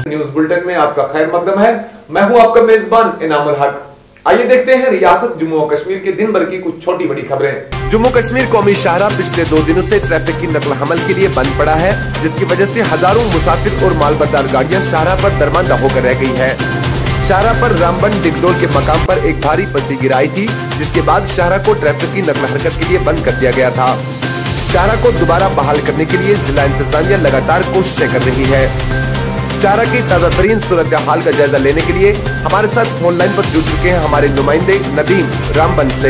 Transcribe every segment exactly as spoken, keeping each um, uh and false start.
News bulletin में आपका खैर मकदम है। मैं हूं आपका मेजबान इनामुल हक। आइए देखते हैं रियासत जम्मू और कश्मीर के दिन भर की कुछ छोटी बड़ी खबरें। जम्मू कश्मीर कौमी शाहराह पिछले दो दिनों से ट्रैफिक की नकल हमल के लिए बंद पड़ा है, जिसकी वजह से हजारों मुसाफिर और मालबरदार गाड़ियां शाहराह पर दरमांदा होकर रह गई है। शाहराह पर रामबन डिगडोल के मकाम पर एक भारी पसी गिराई थी, जिसके बाद शाहराह को ट्रैफिक की नकल हरकत के लिए बंद कर दिया गया था। शाहराह को दोबारा बहाल करने के लिए जिला इंतजामिया लगातार कोशिशें कर रही है। शाहराह की ताजा तरीन सूरत हाल का जायजा लेने के लिए हमारे साथ फोन लाइन पर जुड़ चुके हैं हमारे नुमाइंदे नदीम रामबन से।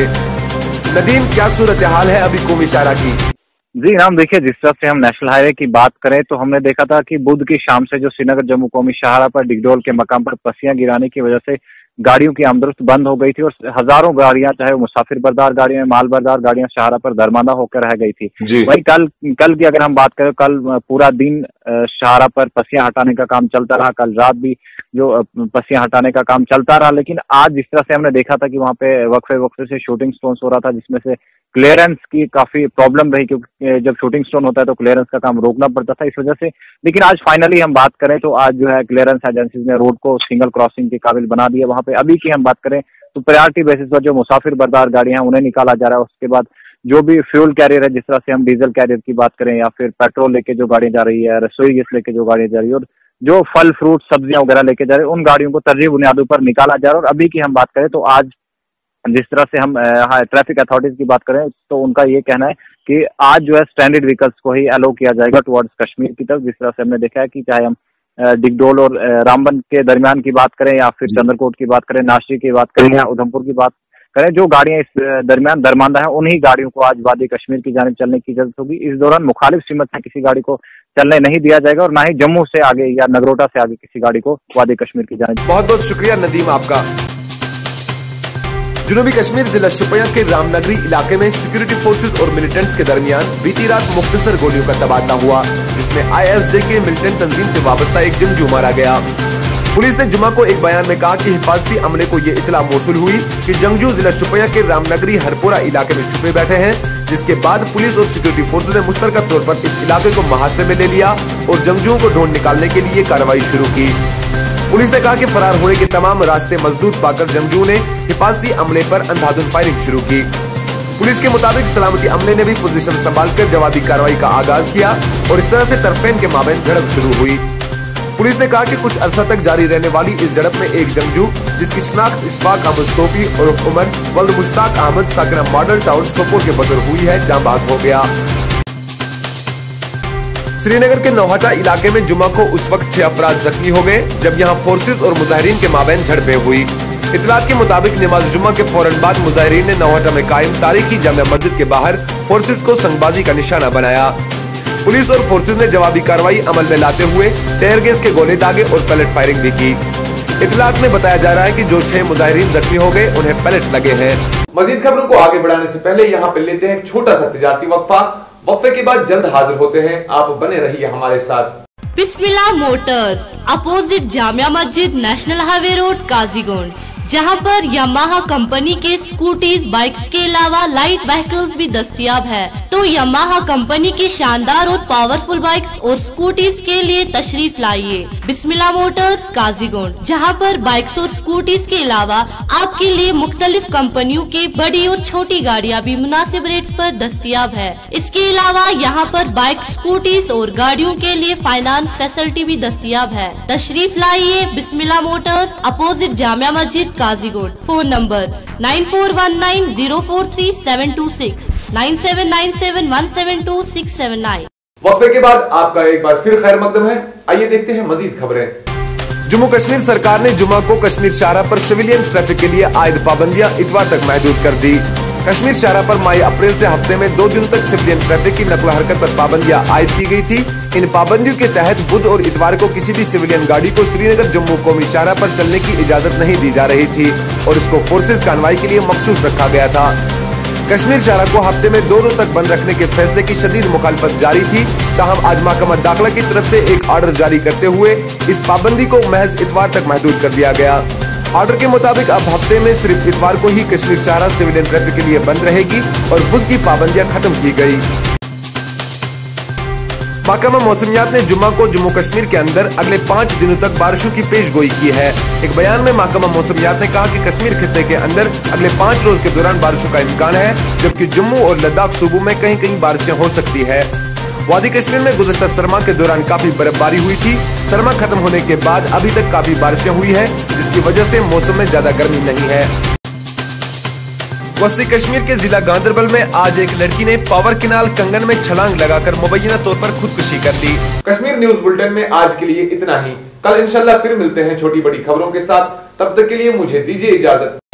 नदीम, क्या सूरत हाल है अभी कौमी शाहराह की? जी नाम, देखिए जिस तरह से हम नेशनल हाईवे की बात करें तो हमने देखा था कि बुध की शाम से जो श्रीनगर जम्मू कौमी शाहराह पर डिगडोल के मकाम पर पसियां गिराने की वजह से गाड़ियों की आमदरफ्त बंद हो गई थी और हजारों गाड़ियां, चाहे वो मुसाफिर बरदार गाड़ियां, माल बरदार गाड़ियां शाहराह पर दरमांदा होकर रह गई थी। वही कल कल की अगर हम बात करें, कल पूरा दिन शाहराह पर पसियां हटाने का काम चलता रहा। कल रात भी जो पसियां हटाने का काम चलता रहा, लेकिन आज जिस तरह से हमने देखा था कि वहाँ पे वक्फे वक्फे से शूटिंग स्टोन्स हो रहा था, जिसमें से क्लियरेंस की काफी प्रॉब्लम रही, क्योंकि जब शूटिंग स्टोन होता है तो क्लियरेंस का काम रोकना पड़ता था इस वजह से। लेकिन आज फाइनली हम बात करें तो आज जो है क्लियरेंस एजेंसीज ने रोड को सिंगल क्रॉसिंग के काबिल बना दिया। वहाँ पे अभी की हम बात करें तो प्रायोरिटी बेसिस पर जो मुसाफिर बरदार गाड़ियां हैं उन्हें निकाला जा रहा है। उसके बाद जो भी फ्यूल कैरियर है, जिस तरह से हम डीजल कैरियर की बात करें या फिर पेट्रोल लेके जो गाड़ियां जा रही है, रसोई गैस लेके जो गाड़ियां जा रही है और जो फल फ्रूट सब्जियां वगैरह लेके जा रहे हैं, उन गाड़ियों को तरजीह बुनियादों पर निकाला जा रहा है। और अभी की हम बात करें तो आज जिस तरह से हम हाँ, ट्रैफिक अथॉरिटीज की बात करें तो उनका ये कहना है कि आज जो है स्टैंडर्ड व्हीकल्स को ही अलो किया जाएगा टुवर्ड्स कश्मीर की तरफ। जिस तरह से हमने देखा है कि चाहे हम डिगडोल और रामबन के दरमियान की बात करें या फिर चंद्रकोट की बात करें, नाशी की बात करें या उधमपुर की बात करें, जो गाड़ियां इस दरमियान दरमांदा है उन्हीं गाड़ियों को आज वादी कश्मीर की जानिब चलने की इजाजत होगी। इस दौरान मुखालिफ सीमत से किसी गाड़ी को चलने नहीं दिया जाएगा और ना ही जम्मू से आगे या नगरोटा से आगे किसी गाड़ी को वादी कश्मीर की जानिब। बहुत बहुत शुक्रिया नदीम आपका। जनूबी कश्मीर जिला शोपियां के रामनगरी इलाके में सिक्योरिटी फोर्सेस और मिलिटेंट्स के दरमियान बीती रात मुख्तसर गोलियों का तबादला हुआ, जिसमें आई एस जे के मिलिटेंट तंजीम से वाबस्ता एक जंगजू मारा गया। पुलिस ने जुमा को एक बयान में कहा कि हिफाजती अमले को ये इतला मौसूल हुई कि जंगजू जिला शोपियां के रामनगरी हरपोरा इलाके में छुपे बैठे हैं, जिसके बाद पुलिस और सिक्योरिटी फोर्सेस ने मुश्तरका तौर पर इस इलाके को मुहासरे में ले लिया और जंगजुओं को ढूंढ निकालने के लिए कार्रवाई शुरू की। पुलिस ने कहा कि फरार होने के तमाम रास्ते मजदूर पाकर जंगजुओं ने हिफाजती अमले पर अंधाधुंध फायरिंग शुरू की। पुलिस के मुताबिक सलामती अमले ने भी पोजीशन संभालकर जवाबी कार्रवाई का आगाज किया और इस तरह से तरफेन के माबैन झड़प शुरू हुई। पुलिस ने कहा कि कुछ अरसा तक जारी रहने वाली इस झड़प में एक जंगजू, जिसकी शिनाख्त इशफाक अहमद सोफी और उमर वल्द मुश्ताक अहमद साकिना मॉडल टाउन सोपोर के बदर हुई है, जाँ बाग हो गया। श्रीनगर के नौहटा इलाके में जुमा को उस वक्त छह अफराद जख्मी हो गए जब यहां फोर्सेस और मुजाहिरीन के माबैन झड़पें हुई। इतलात के मुताबिक नमाज जुमा के फौरन बाद मुजाहिरीन ने नौहटा में कायम तारीखी जामिया मस्जिद के बाहर फोर्सेस को संगबाजी का निशाना बनाया। पुलिस और फोर्सेस ने जवाबी कार्रवाई अमल में लाते हुए टेयर गैस के गोले दागे और पैलेट फायरिंग भी की। इतलात में बताया जा रहा है कि जो छह मुजाहिरीन जख्मी हो गए उन्हें पैलेट लगे हैं। मजीद खबरों को आगे बढ़ाने से पहले यहाँ पे लेते हैं छोटा सा तिजारती वक्फा। वक्फे के बाद जल्द हाजिर होते हैं, आप बने रहिए हमारे साथ। बिस्मिल्लाह मोटर्स, अपोजिट जामिया मस्जिद, नेशनल हाईवे रोड, काजीगुंड, जहां पर यामाहा कंपनी के स्कूटीज, बाइक्स के अलावा लाइट व्हीकल्स भी दस्तयाब है। तो यामाहा कंपनी की शानदार और पावरफुल बाइक्स और स्कूटीज के लिए तशरीफ लाइए बिस्मिल्लाह मोटर्स काजीगुंड, जहां पर बाइक्स और स्कूटीज के अलावा आपके लिए मुख्तलिफ कंपनियों के बड़ी और छोटी गाड़ियां भी मुनासिब रेट्स पर दस्तयाब है। इसके अलावा यहां पर बाइक, स्कूटीज और गाड़ियों के लिए फाइनेंस फैसिलिटी भी दस्तयाब है। तशरीफ लाइए बिस्मिल्लाह Motors, opposite Jamia Masjid, Qazigund. Phone number nine four one nine zero four three seven two six, nine seven nine seven one seven two six seven nine. वक्फे के बाद आपका एक बार फिर खैर मकदम है। आइए देखते हैं मजीद खबरें। जम्मू कश्मीर सरकार ने जुमा को कश्मीर शाहराह पर सिविलियन ट्रैफिक के लिए आयद पाबंदियां इतवार तक महदूद कर दी। कश्मीर शाहराह पर माई अप्रैल से हफ्ते में दो दिन तक सिविलियन ट्रैफिक की नकल हरकत पर पाबंदियां आयद की गई थी। इन पाबंदियों के तहत बुध और इतवार को किसी भी सिविलियन गाड़ी को श्रीनगर जम्मू कौमी शाहराह पर चलने की इजाजत नहीं दी जा रही थी और इसको फोर्सेज कार्रवाई के लिए मखसूस रखा गया था। कश्मीर शाहराह को हफ्ते में दो रोज तक बंद रखने के फैसले की शदीद मुखालफत जारी थी, ताहम आज महकमा दाखिला की तरफ से एक ऑर्डर जारी करते हुए इस पाबंदी को महज इतवार तक महदूद कर दिया गया। ऑर्डर के मुताबिक अब हफ्ते में सिर्फ इतवार को ही कश्मीर शाहराह सिविलियन ट्रैफिक के लिए बंद रहेगी और बुध की पाबंदियां खत्म की गई। महकमा मौसमियात ने जुम्मा को जम्मू कश्मीर के अंदर अगले पाँच दिनों तक बारिशों की पेशगोई की है। एक बयान में महकमा मौसमियात ने कहा कि कश्मीर खित्ते के अंदर अगले पाँच रोज के दौरान बारिशों का इम्कान है, जबकि जम्मू और लद्दाख सूबों में कहीं कहीं बारिशें हो सकती है। वादी कश्मीर में गुज़श्ता सरमा के दौरान काफी बर्फबारी हुई थी। सरमा खत्म होने के बाद अभी तक काफी बारिशें हुई है, जिसकी वजह से मौसम में ज्यादा गर्मी नहीं है। वस्ती कश्मीर के जिला गांधरबल में आज एक लड़की ने पावर किनाल कंगन में छलांग लगाकर मुबैना तौर पर खुदकुशी कर ली। कश्मीर न्यूज बुलेटिन में आज के लिए इतना ही। कल इंशाल्लाह फिर मिलते हैं छोटी बड़ी खबरों के साथ। तब तक के लिए मुझे दीजिए इजाजत।